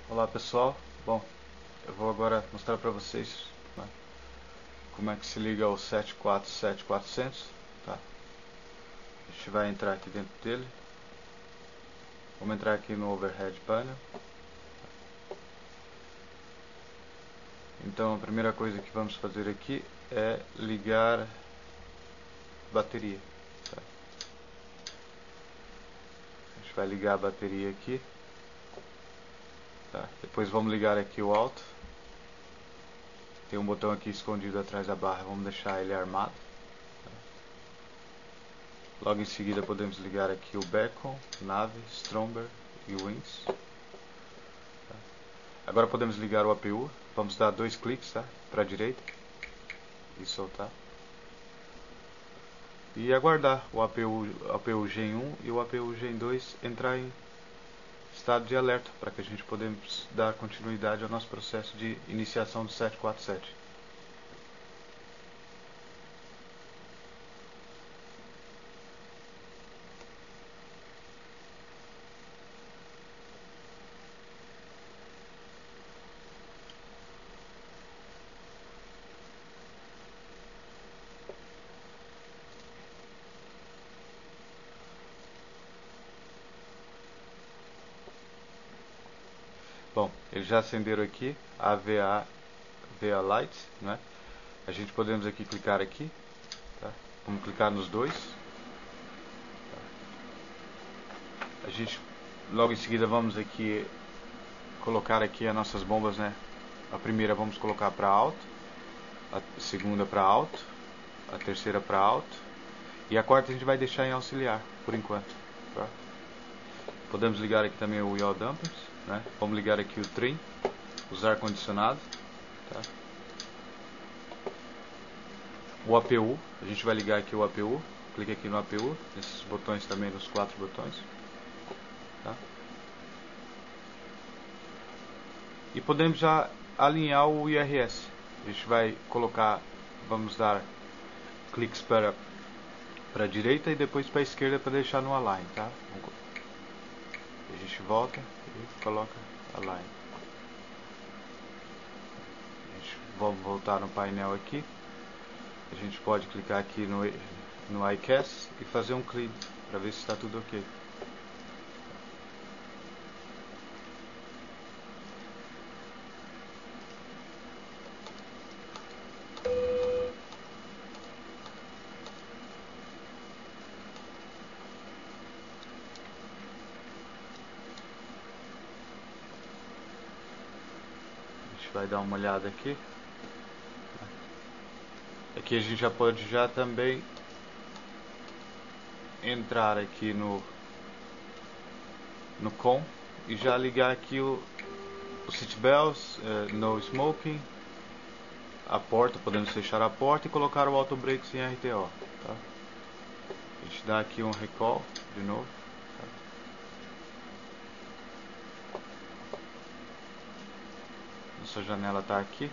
Olá pessoal, bom, eu vou agora mostrar para vocês, né, como é que se liga o 747-400, tá? A gente vai entrar aqui dentro dele, vamos entrar aqui no Overhead Panel. Então a primeira coisa que vamos fazer aqui é ligar bateria, tá? A gente vai ligar a bateria aqui, tá? Depois vamos ligar aqui o alto. Tem um botão aqui escondido atrás da barra, vamos deixar ele armado. Logo em seguida podemos ligar aqui o Beacon, Nave, Stromberg e Wings. Agora podemos ligar o APU, vamos dar 2 cliques, tá? Para a direita e soltar. E aguardar o APU Gen 1 e o APU Gen 2 entrar em estado de alerta, para que a gente possamos dar continuidade ao nosso processo de iniciação do 747. Bom, eles já acenderam aqui a VA Light, né? A gente podemos aqui clicar aqui, tá? Vamos clicar nos dois. A gente logo em seguida vamos aqui colocar aqui as nossas bombas, né? A primeira vamos colocar para alto, a segunda para alto, a terceira para alto e a quarta a gente vai deixar em auxiliar por enquanto, tá? Podemos ligar aqui também o yaw dampers, né? Vamos ligar aqui o trim, os ar condicionado, tá? O APU, a gente vai ligar aqui o APU, clique aqui no APU, nesses botões também, nos 4 botões, tá? E podemos já alinhar o IRS. A gente vai colocar, vamos dar cliques para a direita e depois para a esquerda para deixar no align, tá? A gente volta e coloca align. Vamos voltar no painel aqui. A gente pode clicar aqui no iCast e fazer um clean para ver se está tudo ok. A gente vai dar uma olhada aqui. Aqui a gente já pode também entrar aqui no COM e já ligar aqui o seatbelts, no smoking, a porta, podemos fechar a porta e colocar o auto brakes em RTO, tá? A gente dá aqui um recall de novo, tá? Nossa janela está aqui.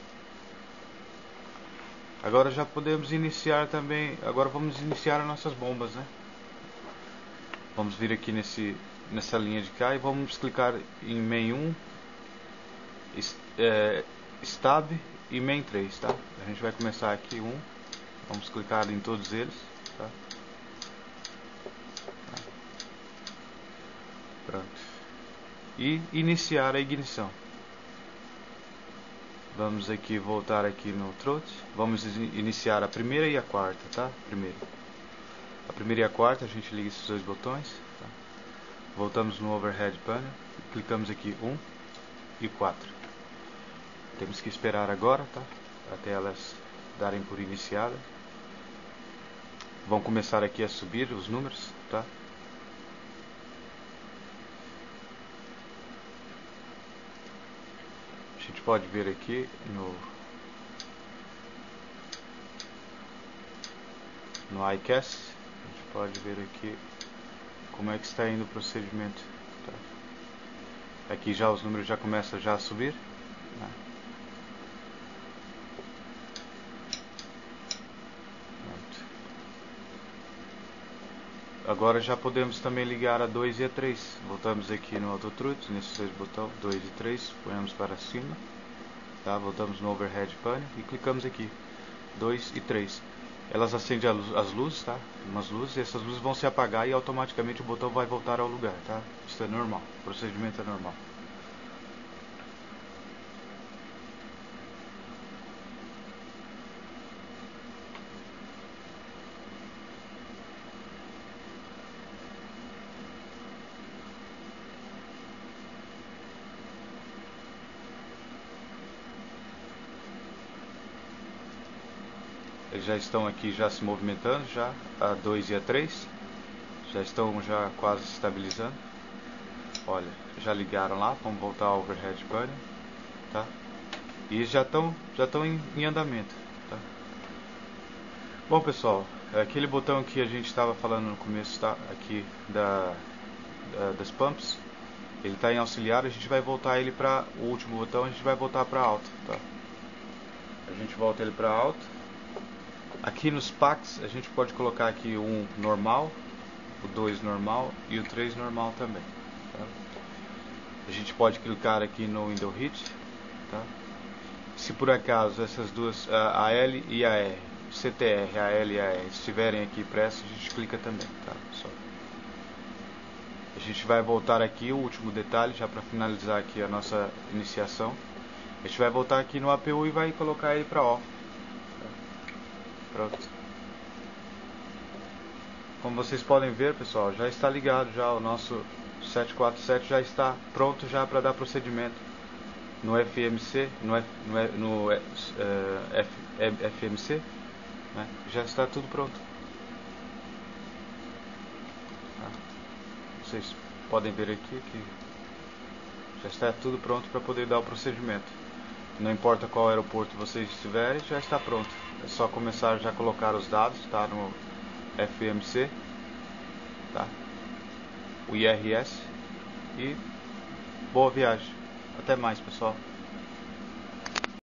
Agora já podemos iniciar também. Agora vamos iniciar as nossas bombas, né? Vamos vir aqui nessa linha de cá e vamos clicar em Main 1, Stab e Main 3, tá? A gente vai começar aqui vamos clicar em todos eles, tá? Pronto. E iniciar a ignição. Vamos aqui voltar aqui no throat. Vamos iniciar a primeira e a quarta, tá? A primeira e a quarta a gente liga esses dois botões, tá? Voltamos no overhead panel, clicamos aqui 1 e 4. Temos que esperar agora, tá? Até elas darem por iniciada. Vão começar aqui a subir os números, tá? A gente pode ver aqui no iCast, a gente pode ver aqui como é que está indo o procedimento, tá? Aqui já os números já começam a subir, né? agora já podemos também ligar a 2 e a 3. Voltamos aqui no AutoTruth, nesses dois botões, 2 e 3, ponhamos para cima, tá? Voltamos no Overhead Panel e clicamos aqui, 2 e 3. Elas acendem as luzes, tá? Umas luzes, e essas luzes vão se apagar e automaticamente o botão vai voltar ao lugar, tá? Isso é normal, o procedimento é normal. Eles já estão aqui já se movimentando, já a 2 e a 3 já estão já quase se estabilizando. Olha, já ligaram lá, vamos voltar ao Overhead Panel, tá? E já estão em andamento, tá? Bom, pessoal, aquele botão que a gente estava falando no começo, tá? Aqui das pumps, ele está em auxiliar, a gente vai voltar ele para o último botão, a gente vai voltar para alto, tá? A gente volta ele para alto. Aqui nos packs a gente pode colocar aqui o 1 normal, o 2 normal e o 3 normal também, tá? A gente pode clicar aqui no Window Hit, tá? Se por acaso essas duas, a L e a R, CTR, a L e a R estiverem aqui impressas, a gente clica também, tá? Só. A gente vai voltar aqui, o último detalhe, já para finalizar aqui a nossa iniciação. A gente vai voltar aqui no APU e vai colocar ele para off. Pronto. Como vocês podem ver, pessoal, já está ligado já o nosso 747, já está pronto já para dar procedimento no FMC, FMC, né? Já está tudo pronto. Tá? Vocês podem ver aqui que já está tudo pronto para poder dar o procedimento. Não importa qual aeroporto vocês estiverem, já está pronto. É só começar já a colocar os dados, tá? No FMC, tá? O IRS e boa viagem. Até mais, pessoal.